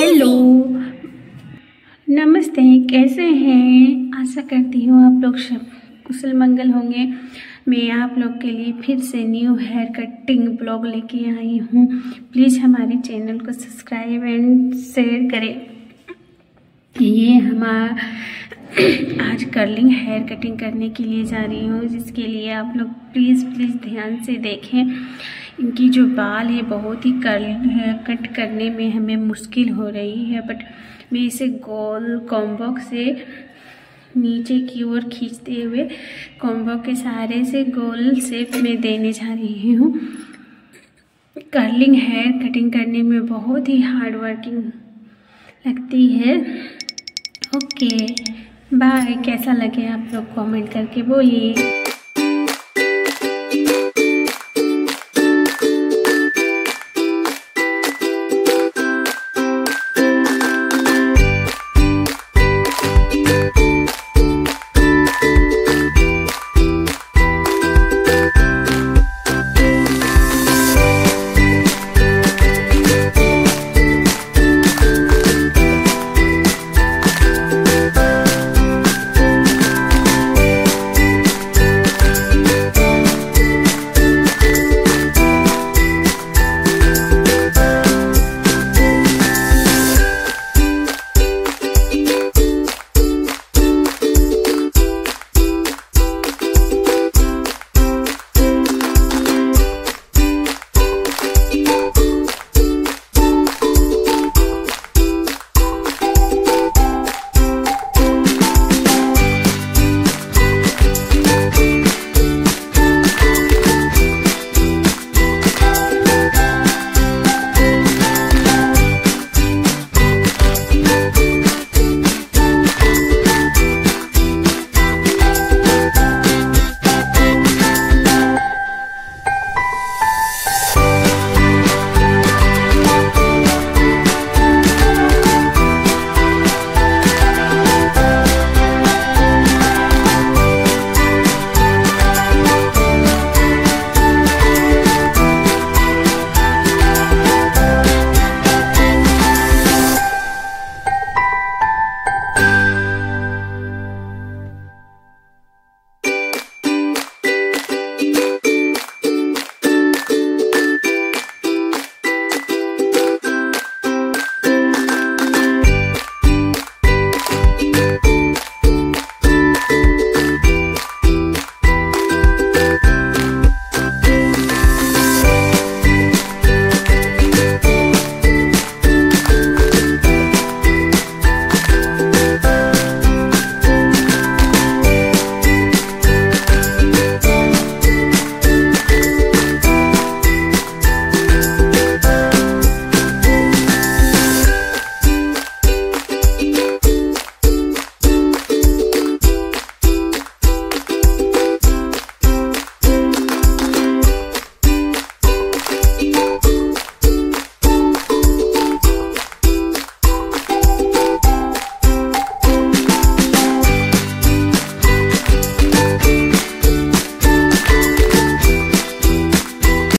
Hello, नमस्ते। कैसे हैं? आशा करती हूँ आप लोग सब कुशल मंगल होंगे। मैं आप लोग के लिए फिर से न्यू हेयर कटिंग ब्लॉग लेके आई हूँ। प्लीज़ हमारे चैनल को सब्सक्राइब एंड शेयर करें। ये हमारा आज कर्लिंग हेयर कटिंग करने के लिए जा रही हूँ, जिसके लिए आप लोग प्लीज़ ध्यान से देखें। इनकी जो बाल है बहुत ही कर्लिंग है, कट करने में हमें मुश्किल हो रही है, बट मैं इसे गोल कॉम्बो से नीचे की ओर खींचते हुए कॉम्बो के सहारे से गोल शेप में देने जा रही हूँ। कर्लिंग हेयर कटिंग करने में बहुत ही हार्ड वर्किंग लगती है। Okay bye. कैसा लगे आप लोग कमेंट करके बोलिए।